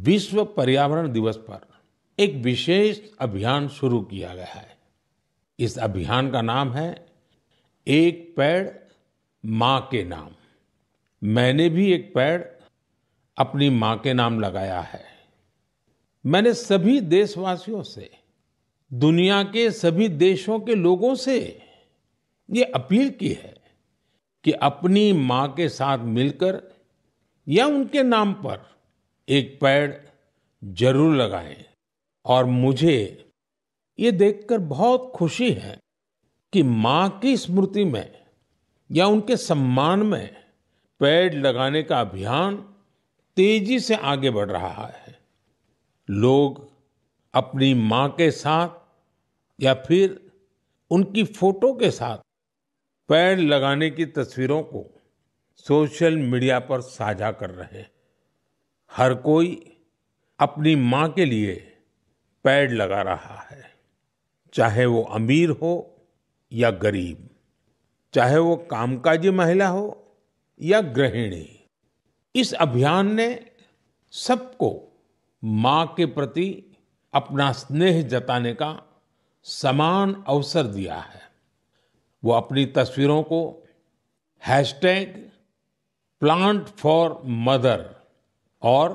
विश्व पर्यावरण दिवस पर एक विशेष अभियान शुरू किया गया है। इस अभियान का नाम है एक पेड़ माँ के नाम। मैंने भी एक पेड़ अपनी माँ के नाम लगाया है। मैंने सभी देशवासियों से, दुनिया के सभी देशों के लोगों से ये अपील की है कि अपनी माँ के साथ मिलकर या उनके नाम पर एक पेड़ जरूर लगाएं। और मुझे ये देखकर बहुत खुशी है कि माँ की स्मृति में या उनके सम्मान में पेड़ लगाने का अभियान तेजी से आगे बढ़ रहा है। लोग अपनी माँ के साथ या फिर उनकी फोटो के साथ पेड़ लगाने की तस्वीरों को सोशल मीडिया पर साझा कर रहे हैं। हर कोई अपनी माँ के लिए पेड़ लगा रहा है, चाहे वो अमीर हो या गरीब, चाहे वो कामकाजी महिला हो या गृहिणी। इस अभियान ने सबको माँ के प्रति अपना स्नेह जताने का समान अवसर दिया है। वो अपनी तस्वीरों को #PlantForMother और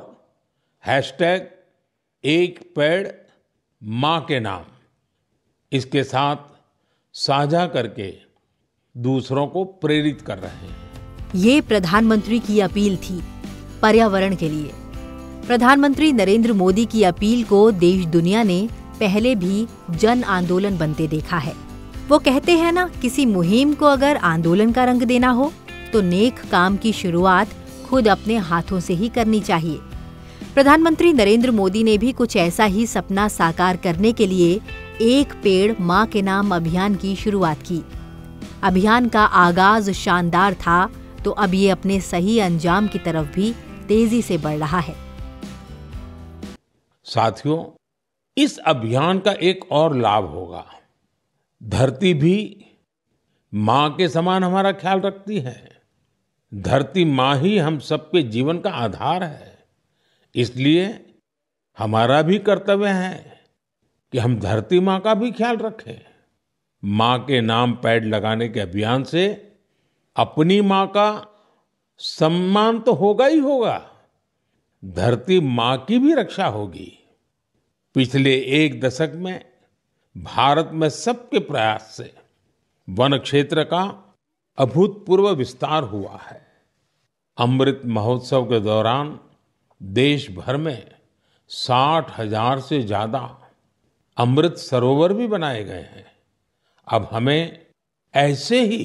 एक पेड़ माँ के नाम इसके साथ साझा करके दूसरों को प्रेरित कर रहे हैं। ये प्रधानमंत्री की अपील थी पर्यावरण के लिए। प्रधानमंत्री नरेंद्र मोदी की अपील को देश दुनिया ने पहले भी जन आंदोलन बनते देखा है। वो कहते हैं ना, किसी मुहिम को अगर आंदोलन का रंग देना हो तो नेक काम की शुरुआत खुद अपने हाथों से ही करनी चाहिए। प्रधानमंत्री नरेंद्र मोदी ने भी कुछ ऐसा ही सपना साकार करने के लिए एक पेड़ माँ के नाम अभियान की शुरुआत की। अभियान का आगाज शानदार था तो अब ये अपने सही अंजाम की तरफ भी तेजी से बढ़ रहा है। साथियों, इस अभियान का एक और लाभ होगा। धरती भी माँ के समान हमारा ख्याल रखती है। धरती माँ ही हम सबके जीवन का आधार है। इसलिए हमारा भी कर्तव्य है कि हम धरती माँ का भी ख्याल रखें। माँ के नाम पेड़ लगाने के अभियान से अपनी माँ का सम्मान तो होगा ही होगा, धरती माँ की भी रक्षा होगी। पिछले एक दशक में भारत में सबके प्रयास से वन क्षेत्र का अभूतपूर्व विस्तार हुआ है। अमृत महोत्सव के दौरान देश भर में 60,000 से ज्यादा अमृत सरोवर भी बनाए गए हैं। अब हमें ऐसे ही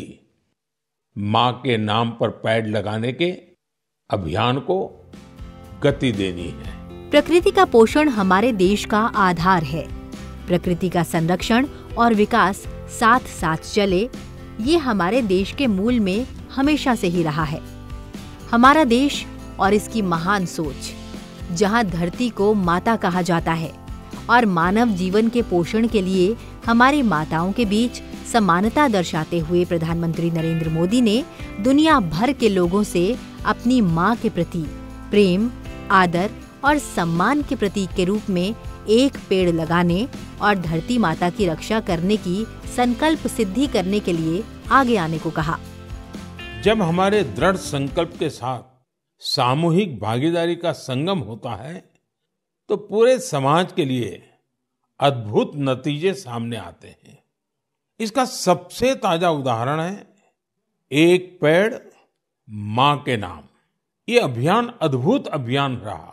माँ के नाम पर पेड़ लगाने के अभियान को गति देनी है। प्रकृति का पोषण हमारे देश का आधार है। प्रकृति का संरक्षण और विकास साथ साथ चले, ये हमारे देश के मूल में हमेशा से ही रहा है। हमारा देश और इसकी महान सोच, जहां धरती को माता कहा जाता है और मानव जीवन के पोषण के लिए हमारी माताओं के बीच समानता दर्शाते हुए प्रधानमंत्री नरेंद्र मोदी ने दुनिया भर के लोगों से अपनी माँ के प्रति प्रेम, आदर और सम्मान के प्रतीक के रूप में एक पेड़ लगाने और धरती माता की रक्षा करने की संकल्प सिद्धि करने के लिए आगे आने को कहा। जब हमारे दृढ़ संकल्प के साथ सामूहिक भागीदारी का संगम होता है तो पूरे समाज के लिए अद्भुत नतीजे सामने आते हैं। इसका सबसे ताजा उदाहरण है एक पेड़ माँ के नाम। ये अभियान अद्भुत अभियान रहा।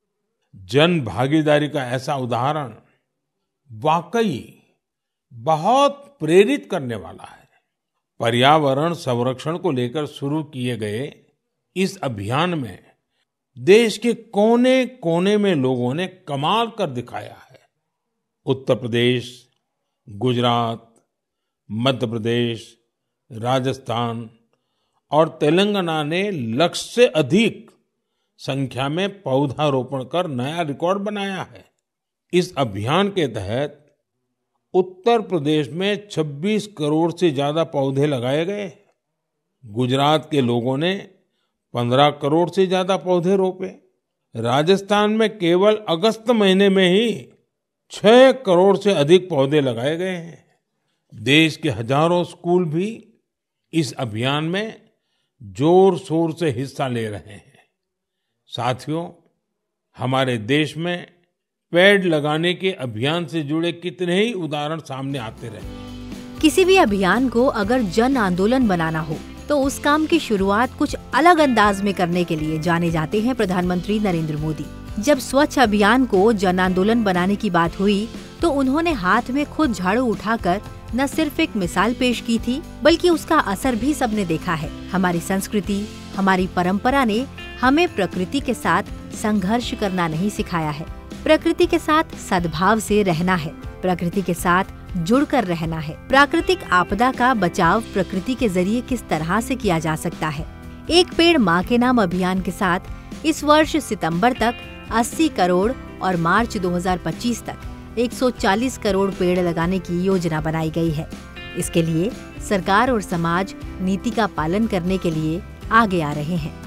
जन भागीदारी का ऐसा उदाहरण वाकई बहुत प्रेरित करने वाला है। पर्यावरण संरक्षण को लेकर शुरू किए गए इस अभियान में देश के कोने कोने में लोगों ने कमाल कर दिखाया है। उत्तर प्रदेश, गुजरात, मध्य प्रदेश, राजस्थान और तेलंगाना ने लक्ष्य से अधिक संख्या में पौधारोपण कर नया रिकॉर्ड बनाया है। इस अभियान के तहत उत्तर प्रदेश में 26 करोड़ से ज्यादा पौधे लगाए गए। गुजरात के लोगों ने 15 करोड़ से ज्यादा पौधे रोपे। राजस्थान में केवल अगस्त महीने में ही 6 करोड़ से अधिक पौधे लगाए गए हैं। देश के हजारों स्कूल भी इस अभियान में जोर शोर से हिस्सा ले रहे हैं। साथियों, हमारे देश में पेड़ लगाने के अभियान से जुड़े कितने ही उदाहरण सामने आते रहे हैं। किसी भी अभियान को अगर जन आंदोलन बनाना हो तो उस काम की शुरुआत कुछ अलग अंदाज में करने के लिए जाने जाते हैं प्रधानमंत्री नरेंद्र मोदी। जब स्वच्छ अभियान को जन आंदोलन बनाने की बात हुई तो उन्होंने हाथ में खुद झाड़ू उठाकर न सिर्फ एक मिसाल पेश की थी, बल्कि उसका असर भी सबने देखा है। हमारी संस्कृति, हमारी परंपरा ने हमें प्रकृति के साथ संघर्ष करना नहीं सिखाया है। प्रकृति के साथ सद्भाव से रहना है, प्रकृति के साथ जुड़कर रहना है। प्राकृतिक आपदा का बचाव प्रकृति के जरिए किस तरह से किया जा सकता है। एक पेड़ माँ के नाम अभियान के साथ इस वर्ष सितंबर तक 80 करोड़ और मार्च 2025 तक 140 करोड़ पेड़ लगाने की योजना बनाई गई है। इसके लिए सरकार और समाज नीति का पालन करने के लिए आगे आ रहे हैं।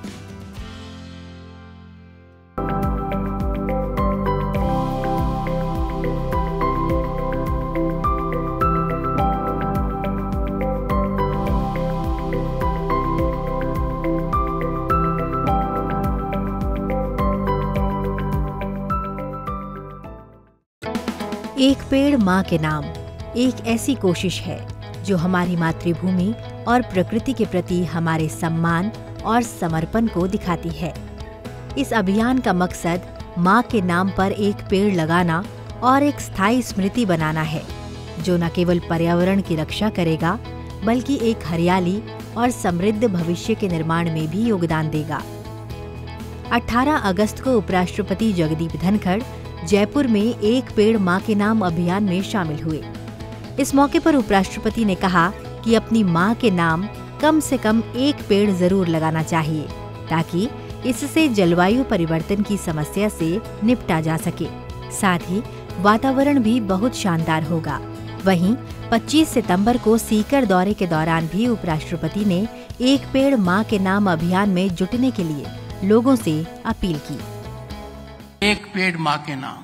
एक पेड़ माँ के नाम एक ऐसी कोशिश है जो हमारी मातृभूमि और प्रकृति के प्रति हमारे सम्मान और समर्पण को दिखाती है। इस अभियान का मकसद माँ के नाम पर एक पेड़ लगाना और एक स्थायी स्मृति बनाना है, जो न केवल पर्यावरण की रक्षा करेगा बल्कि एक हरियाली और समृद्ध भविष्य के निर्माण में भी योगदान देगा। 18 अगस्त को उपराष्ट्रपति जगदीप धनखड़ जयपुर में एक पेड़ माँ के नाम अभियान में शामिल हुए। इस मौके पर उपराष्ट्रपति ने कहा कि अपनी माँ के नाम कम से कम एक पेड़ जरूर लगाना चाहिए, ताकि इससे जलवायु परिवर्तन की समस्या से निपटा जा सके। साथ ही वातावरण भी बहुत शानदार होगा। वहीं 25 सितंबर को सीकर दौरे के दौरान भी उपराष्ट्रपति ने एक पेड़ माँ के नाम अभियान में जुटने के लिए लोगों से अपील की। एक पेड़ माँ के नाम,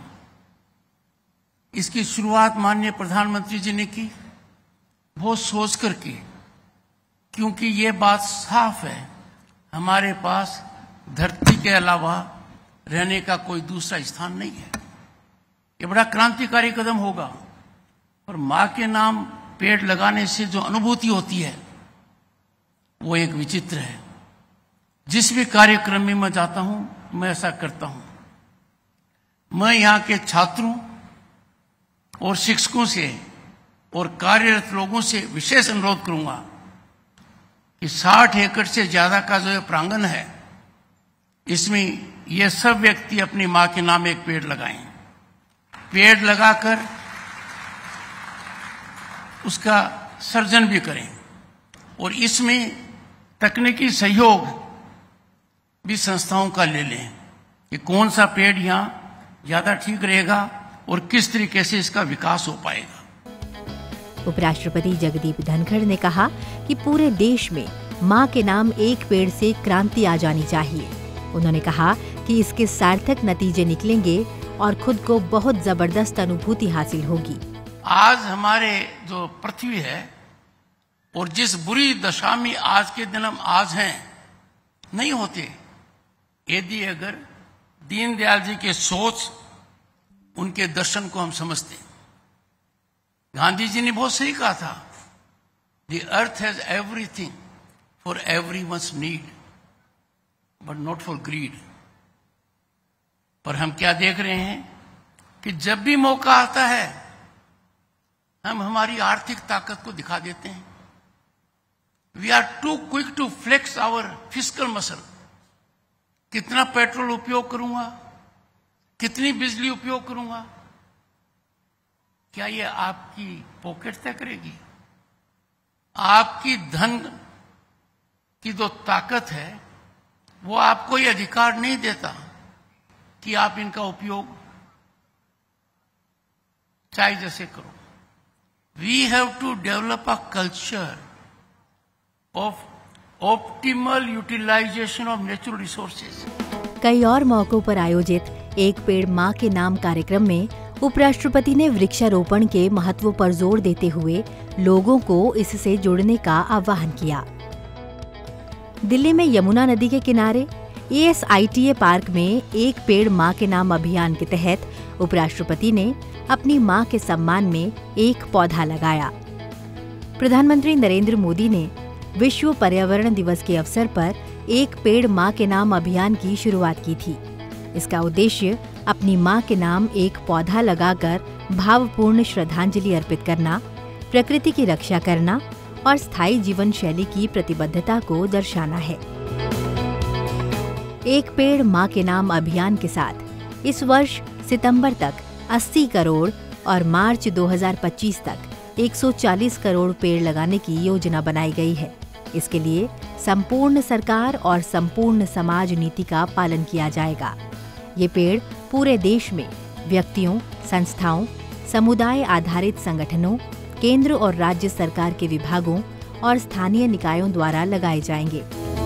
इसकी शुरुआत माननीय प्रधानमंत्री जी ने की, बहुत सोच कर की, क्योंकि ये बात साफ है, हमारे पास धरती के अलावा रहने का कोई दूसरा स्थान नहीं है। ये बड़ा क्रांतिकारी कदम होगा। और माँ के नाम पेड़ लगाने से जो अनुभूति होती है वो एक विचित्र है। जिस भी कार्यक्रम में मैं जाता हूं मैं ऐसा करता हूं। मैं यहाँ के छात्रों और शिक्षकों से और कार्यरत लोगों से विशेष अनुरोध करूंगा कि 60 एकड़ से ज्यादा का जो प्रांगण है, इसमें ये सब व्यक्ति अपनी माँ के नाम एक पेड़ लगाएं। पेड़ लगाकर उसका सर्जन भी करें और इसमें तकनीकी सहयोग भी संस्थाओं का ले लें कि कौन सा पेड़ यहाँ ज्यादा ठीक रहेगा और किस तरीके से इसका विकास हो पाएगा। उपराष्ट्रपति जगदीप धनखड़ ने कहा कि पूरे देश में माँ के नाम एक पेड़ से क्रांति आ जानी चाहिए। उन्होंने कहा कि इसके सार्थक नतीजे निकलेंगे और खुद को बहुत जबरदस्त अनुभूति हासिल होगी। आज हमारे जो पृथ्वी है और जिस बुरी दशा में आज के दिन हम आज हैं, नहीं होते यदि अगर दीनदयाल जी के सोच, उनके दर्शन को हम समझते। गांधी जी ने बहुत सही कहा था, the earth has everything for everyone's need but not for greed. पर हम क्या देख रहे हैं कि जब भी मौका आता है हम हमारी आर्थिक ताकत को दिखा देते हैं। We are too quick to flex our fiscal muscle. कितना पेट्रोल उपयोग करूंगा, कितनी बिजली उपयोग करूंगा, क्या ये आपकी पॉकेट तय करेगी? आपकी धन की जो ताकत है वो आपको ये अधिकार नहीं देता कि आप इनका उपयोग चाहे जैसे करो। We have to develop a culture of optimal utilization of natural resources. कई और मौकों पर आयोजित एक पेड़ माँ के नाम कार्यक्रम में उपराष्ट्रपति ने वृक्षारोपण के महत्व पर जोर देते हुए लोगों को इससे जुड़ने का आह्वान किया। दिल्ली में यमुना नदी के किनारे ASITA पार्क में एक पेड़ माँ के नाम अभियान के तहत उपराष्ट्रपति ने अपनी माँ के सम्मान में एक पौधा लगाया। प्रधानमंत्री नरेंद्र मोदी ने विश्व पर्यावरण दिवस के अवसर पर एक पेड़ माँ के नाम अभियान की शुरुआत की थी। इसका उद्देश्य अपनी माँ के नाम एक पौधा लगाकर भावपूर्ण श्रद्धांजलि अर्पित करना, प्रकृति की रक्षा करना और स्थायी जीवन शैली की प्रतिबद्धता को दर्शाना है। एक पेड़ माँ के नाम अभियान के साथ इस वर्ष सितंबर तक 80 करोड़ और मार्च 2025 तक 140 करोड़ पेड़ लगाने की योजना बनाई गई है। इसके लिए संपूर्ण सरकार और संपूर्ण समाज नीति का पालन किया जाएगा। ये पेड़ पूरे देश में व्यक्तियों, संस्थाओं, समुदाय आधारित संगठनों, केंद्र और राज्य सरकार के विभागों और स्थानीय निकायों द्वारा लगाए जाएंगे।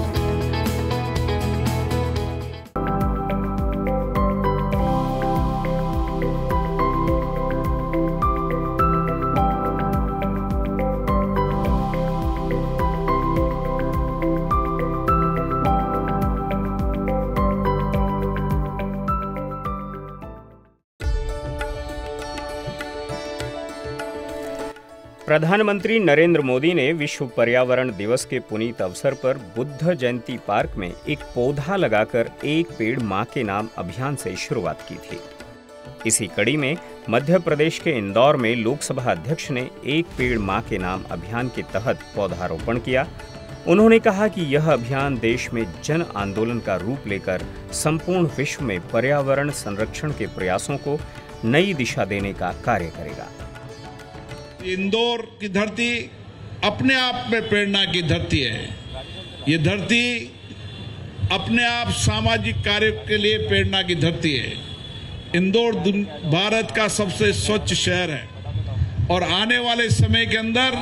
प्रधानमंत्री नरेंद्र मोदी ने विश्व पर्यावरण दिवस के पुनीत अवसर पर बुद्ध जयंती पार्क में एक पौधा लगाकर एक पेड़ माँ के नाम अभियान से शुरुआत की थी। इसी कड़ी में मध्य प्रदेश के इंदौर में लोकसभा अध्यक्ष ने एक पेड़ माँ के नाम अभियान के तहत पौधारोपण किया। उन्होंने कहा कि यह अभियान देश में जन आंदोलन का रूप लेकर संपूर्ण विश्व में पर्यावरण संरक्षण के प्रयासों को नई दिशा देने का कार्य करेगा। इंदौर की धरती अपने आप में प्रेरणा की धरती है। ये धरती अपने आप सामाजिक कार्य के लिए प्रेरणा की धरती है। इंदौर भारत का सबसे स्वच्छ शहर है और आने वाले समय के अंदर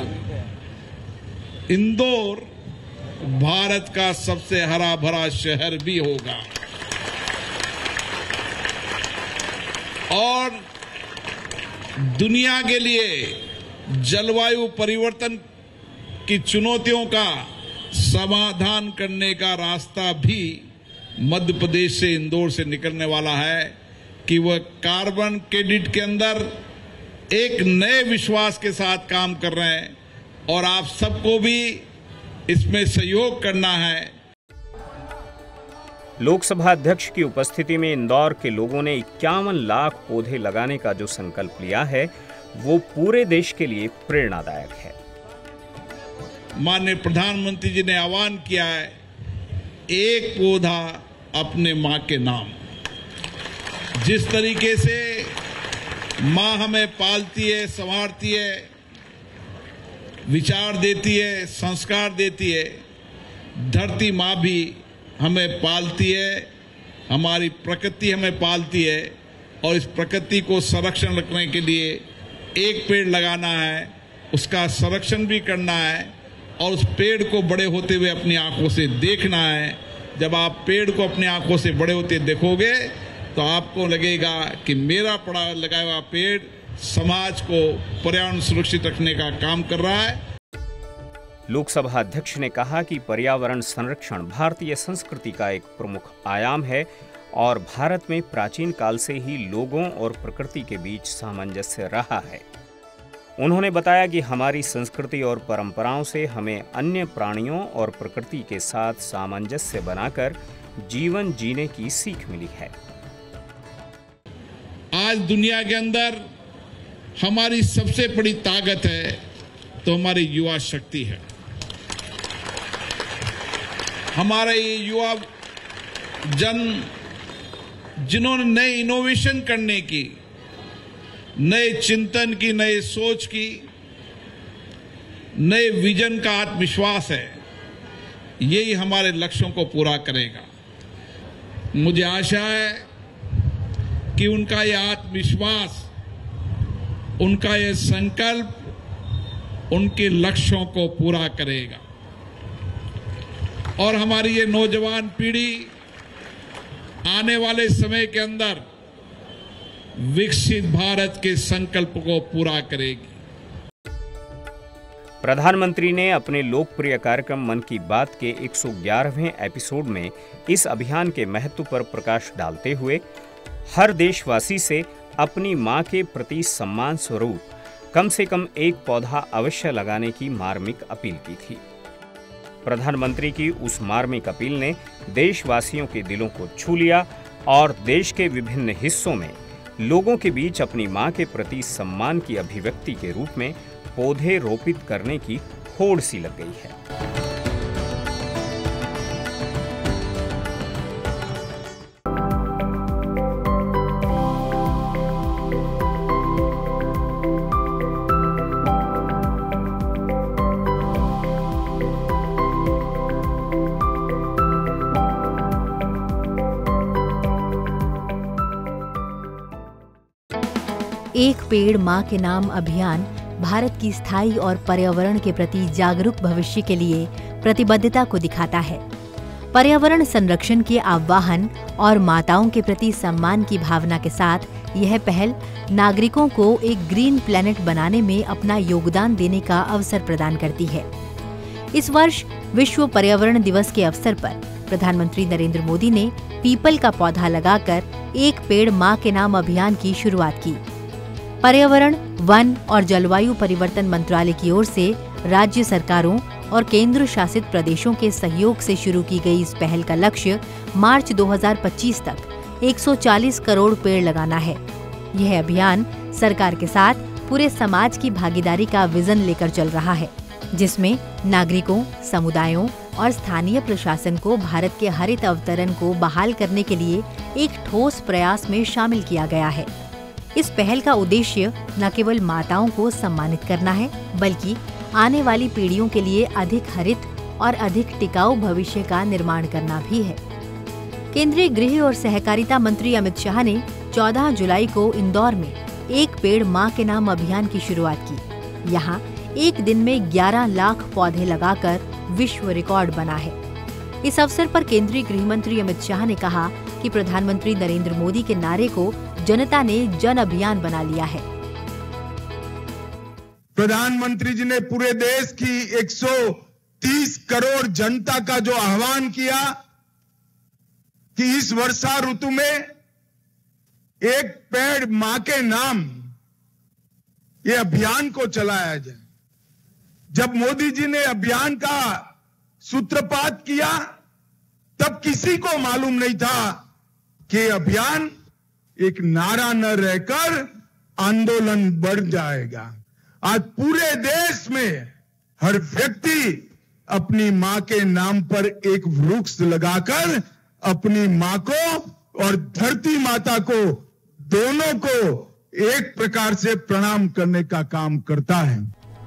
इंदौर भारत का सबसे हरा भरा शहर भी होगा। और दुनिया के लिए जलवायु परिवर्तन की चुनौतियों का समाधान करने का रास्ता भी मध्य प्रदेश से, इंदौर से निकलने वाला है कि वह कार्बन क्रेडिट के अंदर एक नए विश्वास के साथ काम कर रहे हैं और आप सबको भी इसमें सहयोग करना है। लोकसभा अध्यक्ष की उपस्थिति में इंदौर के लोगों ने 51 लाख पौधे लगाने का जो संकल्प लिया है वो पूरे देश के लिए प्रेरणादायक है। माननीय प्रधानमंत्री जी ने आह्वान किया है, एक पौधा अपने मां के नाम। जिस तरीके से मां हमें पालती है, संवारती है, विचार देती है, संस्कार देती है, धरती मां भी हमें पालती है, हमारी प्रकृति हमें पालती है और इस प्रकृति को संरक्षण रखने के लिए एक पेड़ लगाना है, उसका संरक्षण भी करना है और उस पेड़ को बड़े होते हुए अपनी आंखों से देखना है। जब आप पेड़ को अपनी आंखों से बड़े होते देखोगे तो आपको लगेगा कि मेरा लगाया हुआ पेड़ समाज को पर्यावरण सुरक्षित रखने का काम कर रहा है। लोकसभा अध्यक्ष ने कहा कि पर्यावरण संरक्षण भारतीय संस्कृति का एक प्रमुख आयाम है और भारत में प्राचीन काल से ही लोगों और प्रकृति के बीच सामंजस्य रहा है। उन्होंने बताया कि हमारी संस्कृति और परंपराओं से हमें अन्य प्राणियों और प्रकृति के साथ सामंजस्य बनाकर जीवन जीने की सीख मिली है। आज दुनिया के अंदर हमारी सबसे बड़ी ताकत है तो हमारी युवा शक्ति है। हमारे ये युवा जन जिन्होंने नए इनोवेशन करने की, नए चिंतन की, नए सोच की, नए विजन का आत्मविश्वास है, यही हमारे लक्ष्यों को पूरा करेगा। मुझे आशा है कि उनका यह आत्मविश्वास, उनका यह संकल्प उनके लक्ष्यों को पूरा करेगा और हमारी ये नौजवान पीढ़ी आने वाले समय के अंदर विकसित भारत के संकल्प को पूरा करेगी। प्रधानमंत्री ने अपने लोकप्रिय कार्यक्रम मन की बात के 111वें एपिसोड में इस अभियान के महत्व पर प्रकाश डालते हुए हर देशवासी से अपनी मां के प्रति सम्मान स्वरूप कम से कम एक पौधा अवश्य लगाने की मार्मिक अपील की थी। प्रधानमंत्री की उस मार्मिक अपील ने देशवासियों के दिलों को छू लिया और देश के विभिन्न हिस्सों में लोगों के बीच अपनी मां के प्रति सम्मान की अभिव्यक्ति के रूप में पौधे रोपित करने की होड़ सी लग गई है। एक पेड़ मां के नाम अभियान भारत की स्थायी और पर्यावरण के प्रति जागरूक भविष्य के लिए प्रतिबद्धता को दिखाता है। पर्यावरण संरक्षण के आह्वान और माताओं के प्रति सम्मान की भावना के साथ यह पहल नागरिकों को एक ग्रीन प्लेनेट बनाने में अपना योगदान देने का अवसर प्रदान करती है। इस वर्ष विश्व पर्यावरण दिवस के अवसर पर प्रधानमंत्री नरेंद्र मोदी ने पीपल का पौधा लगाकर एक पेड़ मां के नाम अभियान की शुरुआत की। पर्यावरण, वन और जलवायु परिवर्तन मंत्रालय की ओर से राज्य सरकारों और केंद्र शासित प्रदेशों के सहयोग से शुरू की गई इस पहल का लक्ष्य मार्च 2025 तक 140 करोड़ पेड़ लगाना है। यह अभियान सरकार के साथ पूरे समाज की भागीदारी का विजन लेकर चल रहा है, जिसमें नागरिकों, समुदायों और स्थानीय प्रशासन को भारत के हरित अवतरण को बहाल करने के लिए एक ठोस प्रयास में शामिल किया गया है। इस पहल का उद्देश्य न केवल माताओं को सम्मानित करना है, बल्कि आने वाली पीढ़ियों के लिए अधिक हरित और अधिक टिकाऊ भविष्य का निर्माण करना भी है। केंद्रीय गृह और सहकारिता मंत्री अमित शाह ने 14 जुलाई को इंदौर में एक पेड़ मां के नाम अभियान की शुरुआत की। यहाँ एक दिन में 11 लाख पौधे लगाकर विश्व रिकॉर्ड बना है। इस अवसर पर केंद्रीय गृह मंत्री अमित शाह ने कहा कि प्रधानमंत्री नरेंद्र मोदी के नारे को जनता ने जन अभियान बना लिया है। प्रधानमंत्री जी ने पूरे देश की 130 करोड़ जनता का जो आह्वान किया कि इस वर्षा ऋतु में एक पेड़ मां के नाम ये अभियान को चलाया जाए। जब मोदी जी ने अभियान का सूत्रपात किया तब किसी को मालूम नहीं था कि अभियान एक नारा न रहकर आंदोलन बढ़ जाएगा। आज पूरे देश में हर व्यक्ति अपनी मां के नाम पर एक वृक्ष लगाकर अपनी मां को और धरती माता को दोनों को एक प्रकार से प्रणाम करने का काम करता है।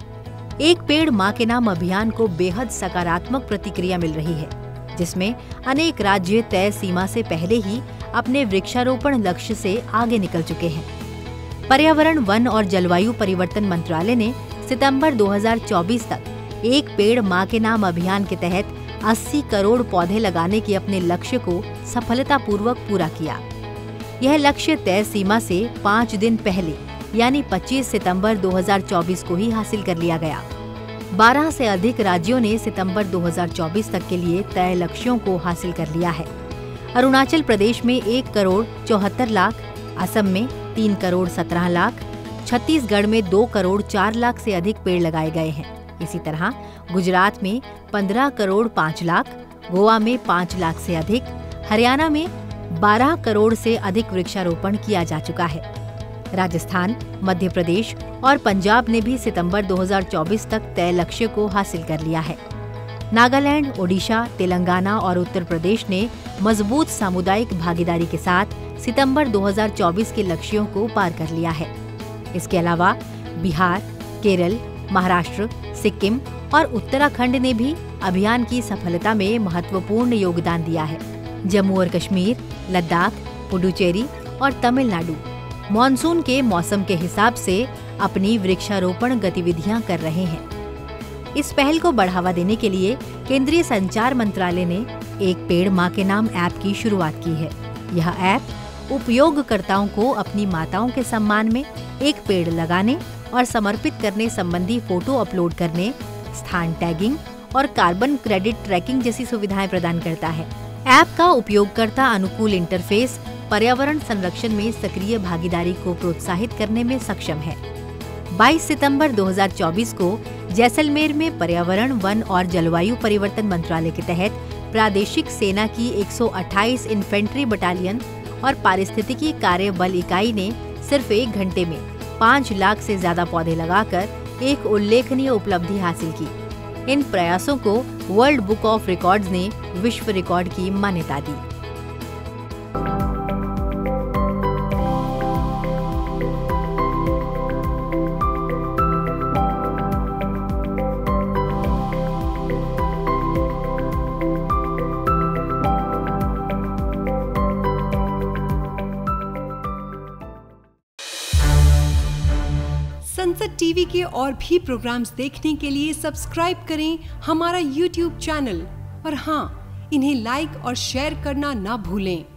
एक पेड़ मां के नाम अभियान को बेहद सकारात्मक प्रतिक्रिया मिल रही है, जिसमें अनेक राज्य तय सीमा से पहले ही अपने वृक्षारोपण लक्ष्य से आगे निकल चुके हैं। पर्यावरण, वन और जलवायु परिवर्तन मंत्रालय ने सितंबर 2024 तक एक पेड़ मां के नाम अभियान के तहत 80 करोड़ पौधे लगाने के अपने लक्ष्य को सफलतापूर्वक पूरा किया। यह लक्ष्य तय सीमा से 5 दिन पहले यानी 25 सितंबर 2024 को ही हासिल कर लिया गया। 12 से अधिक राज्यों ने सितंबर 2024 तक के लिए तय लक्ष्यों को हासिल कर लिया है। अरुणाचल प्रदेश में 1 करोड़ 74 लाख, असम में 3 करोड़ 17 लाख, छत्तीसगढ़ में 2 करोड़ 4 लाख से अधिक पेड़ लगाए गए हैं। इसी तरह गुजरात में 15 करोड़ 5 लाख, गोवा में 5 लाख से अधिक, हरियाणा में 12 करोड़ से अधिक वृक्षारोपण किया जा चुका है। राजस्थान, मध्य प्रदेश और पंजाब ने भी सितंबर 2024 तक तय लक्ष्य को हासिल कर लिया है। नागालैंड, ओडिशा, तेलंगाना और उत्तर प्रदेश ने मजबूत सामुदायिक भागीदारी के साथ सितंबर 2024 के लक्ष्यों को पार कर लिया है। इसके अलावा बिहार, केरल, महाराष्ट्र, सिक्किम और उत्तराखंड ने भी अभियान की सफलता में महत्वपूर्ण योगदान दिया है। जम्मू और कश्मीर, लद्दाख, पुडुचेरी और तमिलनाडु मॉनसून के मौसम के हिसाब से अपनी वृक्षारोपण गतिविधियां कर रहे हैं। इस पहल को बढ़ावा देने के लिए केंद्रीय संचार मंत्रालय ने एक पेड़ मां के नाम ऐप की शुरुआत की है। यह ऐप उपयोगकर्ताओं को अपनी माताओं के सम्मान में एक पेड़ लगाने और समर्पित करने संबंधी फोटो अपलोड करने, स्थान टैगिंग और कार्बन क्रेडिट ट्रैकिंग जैसी सुविधाएं प्रदान करता है। ऐप का उपयोगकर्ता अनुकूल इंटरफेस पर्यावरण संरक्षण में सक्रिय भागीदारी को प्रोत्साहित करने में सक्षम है। 22 सितंबर 2024 को जैसलमेर में पर्यावरण, वन और जलवायु परिवर्तन मंत्रालय के तहत प्रादेशिक सेना की 128 इन्फेंट्री बटालियन और पारिस्थितिकी कार्य बल इकाई ने सिर्फ 1 घंटे में 5 लाख से ज्यादा पौधे लगाकर एक उल्लेखनीय उपलब्धि हासिल की। इन प्रयासों को वर्ल्ड बुक ऑफ रिकॉर्ड्स ने विश्व रिकॉर्ड की मान्यता दी। संसद टीवी के और भी प्रोग्राम्स देखने के लिए सब्सक्राइब करें हमारा YouTube चैनल और हाँ, इन्हें लाइक और शेयर करना ना भूलें।